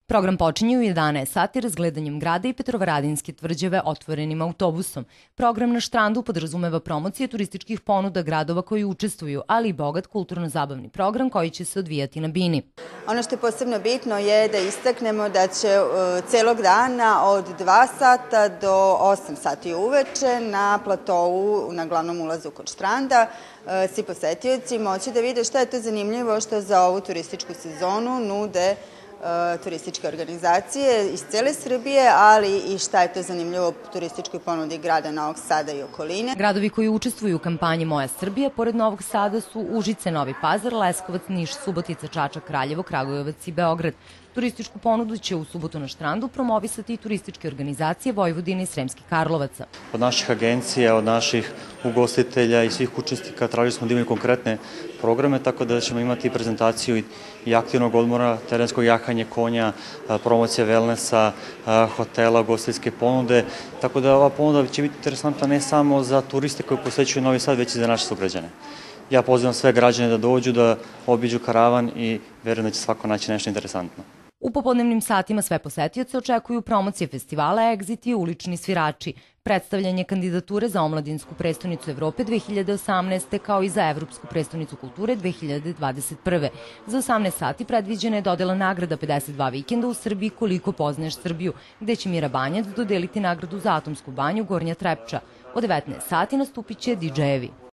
Program počinje u 11 sati razgledanjem grada i Petrovaradinske tvrđave otvorenim autobusom. Program na Štrandu podrazumeva promocije turističkih ponuda gradova koji učestvuju, ali i bogat kulturno-zabavni program koji će se odvijati na Bini. Ono što je posebno bitno je da istaknemo da će celog dana od 2 sata do 8 sati uveče na platovu na glavnom ulazu kod Štranda svi posetioci moći da vide šta je to zanimljivo što za ovu turističku sezonu nude turističke organizacije iz cele Srbije, ali i šta je to zanimljivo u turističkoj ponudi grada Novog Sada i okoline. Gradovi koji učestvuju u kampanji Moja Srbija, pored Novog Sada su Užice, Novi Pazar, Leskovac, Niš, Subotica, Čačak, Kraljevo, Kragujevac i Beograd. Turističku ponudu će u subotu na Štrandu promovisati i turističke organizacije Vojvodine i Sremskih Karlovaca. Od naših agencija, od naših ugostitelja i svih učesnika tražili smo da imaju konkretne programe, tako da ćemo imati prezentaciju i aktivnog odmora, terenskog jahanja konja, promocija wellnessa, hotela, ugostiteljske ponude, tako da ova ponuda će biti interesantna ne samo za turiste koji posećuju Novi Sad, već i za naše sugrađane. Ja pozivam sve građane da dođu, da obiđu karavan i verujem da će svako naći nešto interesantno. U popodnevnim satima sve posetioce očekuju promocije festivala Exit i ulični svirači, predstavljanje kandidature za omladinsku prestonicu Evrope 2018. kao i za Evropsku prestonicu kulture 2021. Za 18 sati predviđena je dodela nagrada 52 vikenda u Srbiji koliko poznaješ Srbiju, gde će Mira Banjac dodeliti nagradu za Atomsku banju Gornja Trepča. O 19 sati nastupit će DJ-evi.